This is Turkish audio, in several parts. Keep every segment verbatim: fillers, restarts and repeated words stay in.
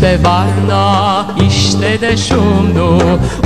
İşte Varna, işte de Şumlu,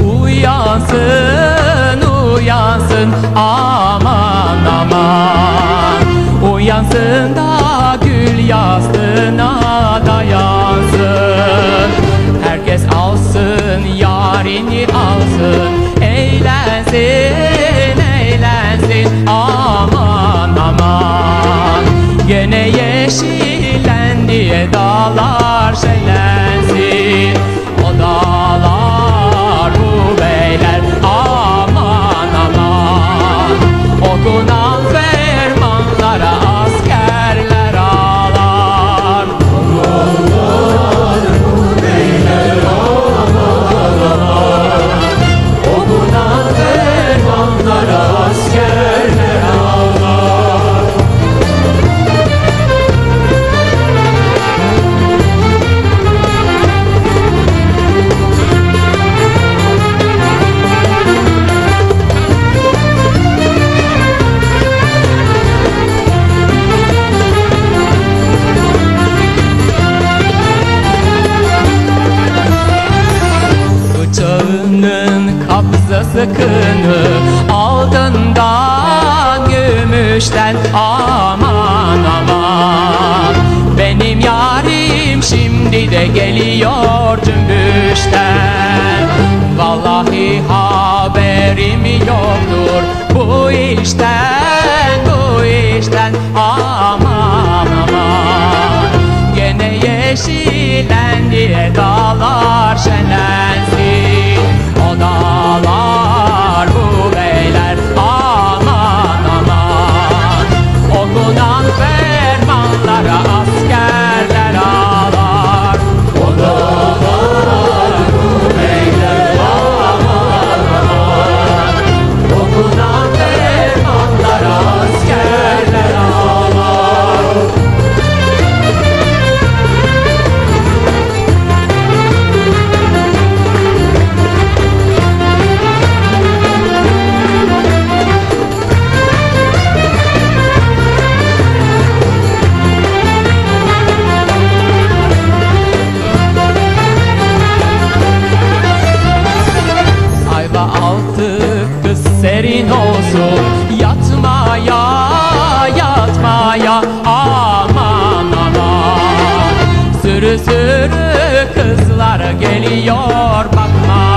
uyansın, uyansın, aman aman. Uyansın da gül yastığına dayansın. Herkes alsın, yarini alsın, eğlensin, eğlensin, aman aman. Gene yeşillendi dağlar şenlensin, o dağlar bu beyler, aman aman. Okunan fermanlara askerler ağlar. Okunan bu beyler, aman aman. Okunan fermanlara askerler ağlar. Bıçağının kabzası kını, altından gümüşten, aman aman. Benim yarim şimdi de geliyor cümbüşten. Vallahi haberim yoktur bu işten, bu işten, aman aman. Gene yeşillendi dağlar şenlensin, o dağlar bu beyler, aman aman. Okunan fermanlara askerler ağlar. O dağlar bu beyler, aman aman. Okunan fermanlara askerler ağlar. Ayva altı kız serin olsun, yatmaya, yatmaya, aman aman. Sürü sürü kızlar geliyor bakma.